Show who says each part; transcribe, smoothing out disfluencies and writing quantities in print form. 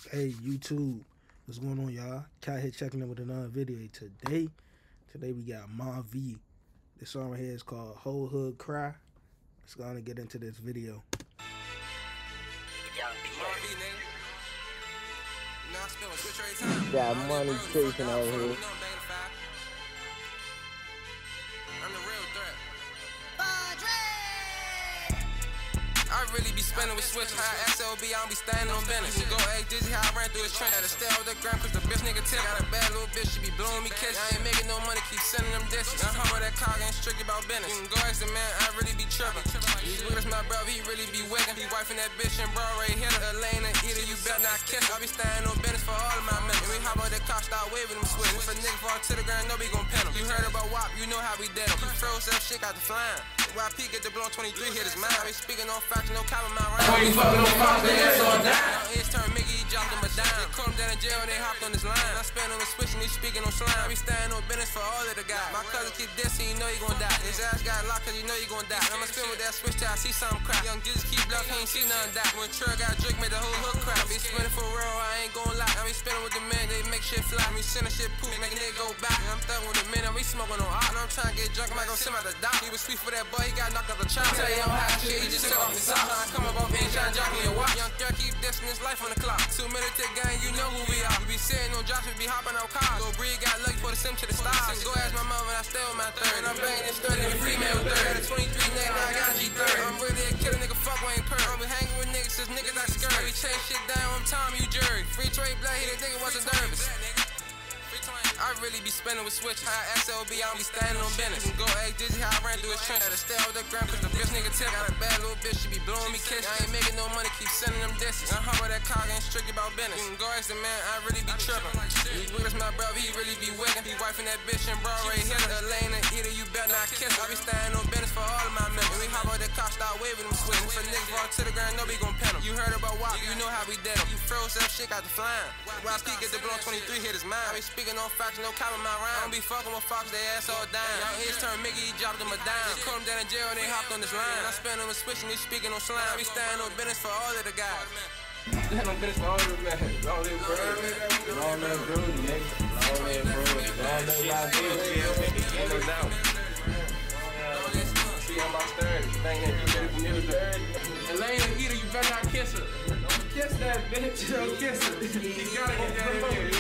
Speaker 1: Hey YouTube, what's going on, y'all? Cat here checking in with another video. Today we got MarrV. This song right here is called Whole Hood Cry. Let's go on and get into this video.
Speaker 2: Got money chasing out here.
Speaker 3: I really be spending with switch high SLB, I don't be standing on business. Go ask Dizzy how I ran through his trench. Had to stay out the gram cause the bitch nigga tip. Got a bad little bitch, she be blowing me kisses. I ain't making no money, keep sending them dishes. I'm home with that cock, ain't strict about business. You can go ask the man, I really be tripping. These niggas my bro, he really be wiggin'. He wifing that bitch and bro right here. Elena, either you better not kiss. I be standing on business for all of my men. And we hop on that car, start waving them switch. If a nigga fall to the ground, nobody gon' pin him. You heard about WAP, you know how we did him. He froze that shit, got the flying. YP get the blow 23, hit his mind. I be speaking on facts, no cop in my rhyme.
Speaker 4: When you fucking on Fox, they ass on down.
Speaker 3: Now his turn, Mickey, he dropped him a dime. They caught him down in jail and they hopped on his line. I spent on the switch and he speaking on slime. I be standing on business for all of the guys. My cousin keep dissing, you know he gon' die. His ass got locked cause you know he gon' die. I'ma spin with that switch till I see something crack. Young Jesus keep bluff, he ain't see nothing die. When Trey got drink, made the whole hook crack. I be spinning for real, I ain't gon' lie. I be spinning with the men, they make shit fly. I be sending shit poop, make a nigga go back. And I'm thugging with the men, I be smoking on hot. And I'm trying to get drunk, I might go send out the dock. He was sweet for that boy, he got knocked out the trap.
Speaker 4: Tell you I'm hot shit, he just took off his socks.
Speaker 3: I come up off here, trying to jock me and watch. Young Third keep dissing his life on the clock. 2 minute tick gang, you know who we are. We be sitting on drops, we be hopping on cars. Go breed, got lucky for the sim to the stars. Go ask my mom when I stay with my third. I'm banging this 30 in the female third. Got a 23 name, now I got a G30. I'm really a killer, nigga, fuck Wayne Pearl. I'm hanging with niggas, since niggas not scared. We chase shit down, I'm Tom, you jury. Free trade black, he the nigga wasn't nervous. I really be spending with switch high SLB, I don't be standing on business. Go ask Dizzy how I ran through his trench. Had to stay out the gram cause the bitch nigga tip. Got a bad little bitch, she be blowing me kisses. I ain't making no money, keep sending them dishes. I'm home with that cock, ain't strict about business. You can go ask the man, I really be tripping. These niggas my bro, he really be wiggin'. He wifing that bitch and bro right here. Elena, either you better not kiss. I be standing on business for all of my men. And we hop on that car, start waving them switch. If a nigga fall to the ground, nobody gon' pin him. You heard about WAP, you know how we did him. You froze that shit, got the flying. YP get the blow 23, hit his mind. I be speaking on facts, no cop in my rhyme. I don't be fucking with Fox, they ass all down. Y'all his turn, Mickey, he dropped him a dime. They caught him down in jail and they hopped on his line. I spent him a switch and he speaking on slime. I be standing on business for all of the guys.
Speaker 4: Stand on business for all of them, man. All that bro. All that bro, nigga. All that bro. All that liability. Ain't no doubt. See, I'm about 30. Think that you better be near 30. Elena, either you better not kiss her. Don't kiss that bitch. Don't kiss her. You gotta get that in there.